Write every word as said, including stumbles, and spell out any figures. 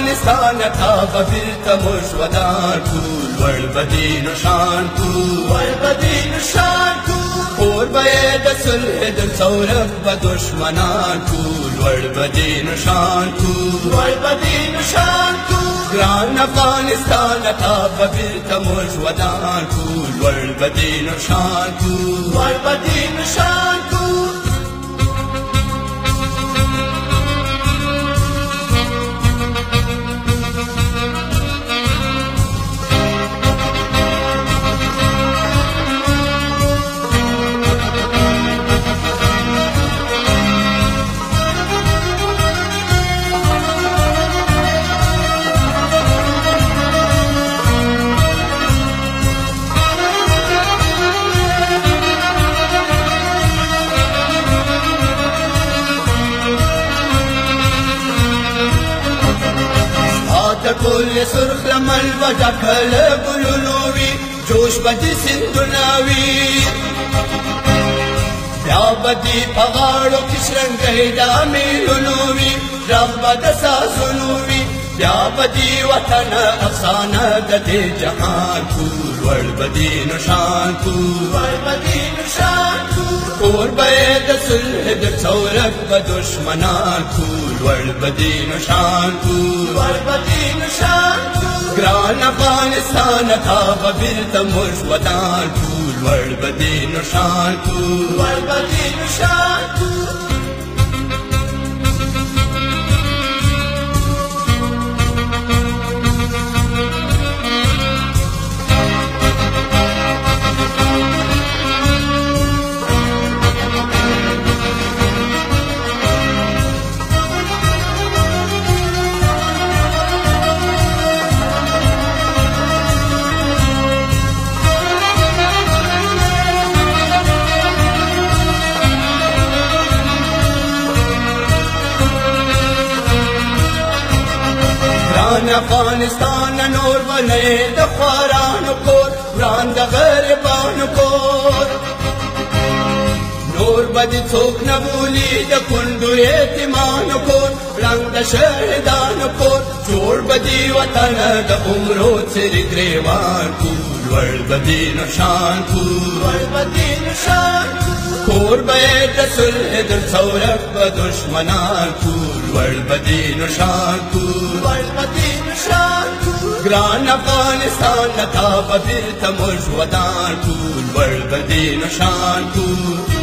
افغانستان تا ببیرته موږ ودان کړو لوړ به دې نښان کړو لوړ به دې نښان کړو اور به یې د صلح د څورک به دشمنان کړو لوړ به دې نښان کړو لوړ به دې نښان کړو ګران افغانستان تا ببیرته موږ ودان کړو لوړ به دې نښان کړو لوړ به دې نښان کړو ټول سرخ لمن به ډکه له ګلونو وي جوش به دې سیندونه وي بیا به دې په غاړو کې شرنګۍ د امیلونو وي غږ به د سازونو وي بیا به دې وطن افسانه د دې جهان کړو لوړ به دې نښان کړو لوړ به دې نښان کړو اور به یې د صلح د څورک به دشمنان کړو لوړ به دې نښان کړو لوړ به دې نښان کړو ګران افغانستان تا به بیرته موږ ودان کړو لوړ به دې نښان کړو لوړ به دې نښان کړو افغانستان نور بلې د خوارانو کور وران د غریبانو کور نور به دې څوک نه بولي د کونډو یتیمانو کور رنګ د شهیدانو کور جوړ به دې وطن د عمرو څیرې ګریوان کړو لوړ به دې نښان کړو لوړ به دې نښان کور به یې د صلح د څورک به دشمنان کړو لوړ به دې نښان کړو لوړ به دې نښان کړو ګران افغانستان تا به بیرته موږ ودان کړو لوړ به دې نښان کړو